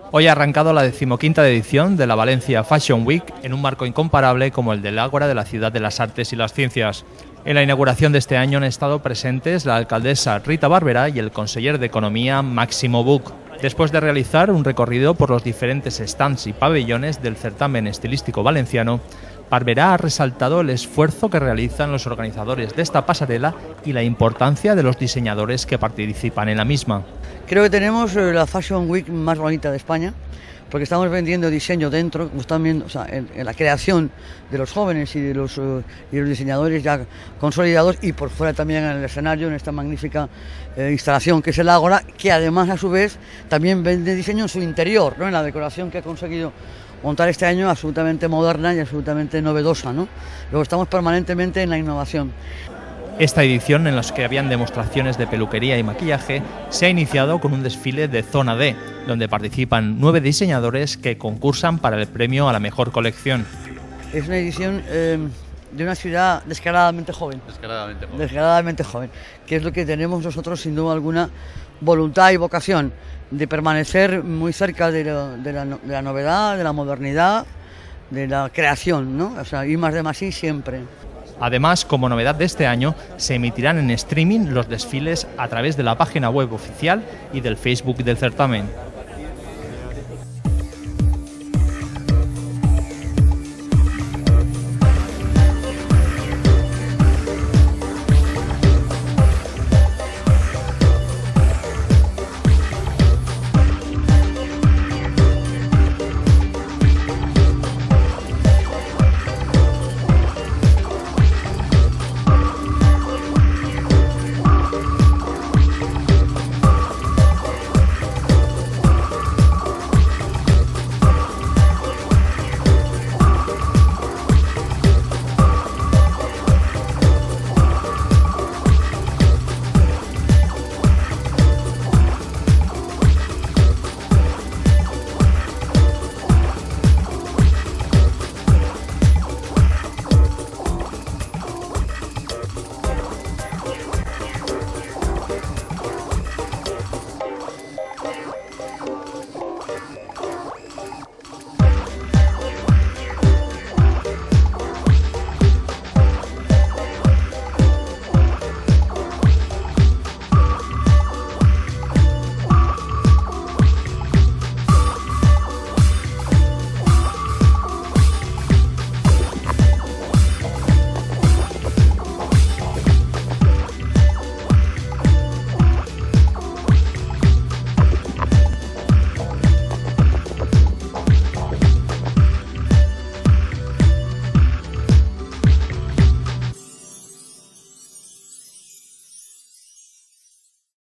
Hoy ha arrancado la 15ª edición de la Valencia Fashion Week en un marco incomparable como el del Ágora de la Ciudad de las Artes y las Ciencias. En la inauguración de este año han estado presentes la alcaldesa Rita Barberá y el conseller de Economía Máximo Buch, después de realizar un recorrido por los diferentes stands y pabellones del certamen estilístico valenciano. Barberá ha resaltado el esfuerzo que realizan los organizadores de esta pasarela y la importancia de los diseñadores que participan en la misma. Creo que tenemos la Fashion Week más bonita de España, porque estamos vendiendo diseño dentro, como están viendo, o sea, en la creación de los jóvenes y de los diseñadores ya consolidados, y por fuera también en el escenario, en esta magnífica instalación que es el Ágora, que además a su vez también vende diseño en su interior, ¿no? En la decoración que ha conseguido montar este año, absolutamente moderna y absolutamente novedosa, ¿no? Luego estamos permanentemente en la innovación. Esta edición, en la que habían demostraciones de peluquería y maquillaje, se ha iniciado con un desfile de Zona D, donde participan 9 diseñadores que concursan para el premio a la mejor colección. Es una edición de una ciudad descaradamente joven. Descaradamente joven, que es lo que tenemos nosotros, sin duda alguna, voluntad y vocación de permanecer muy cerca de la novedad, de la modernidad, de la creación, ¿no? O sea, ir más de más y siempre. Además, como novedad de este año, se emitirán en streaming los desfiles a través de la página web oficial y del Facebook del certamen.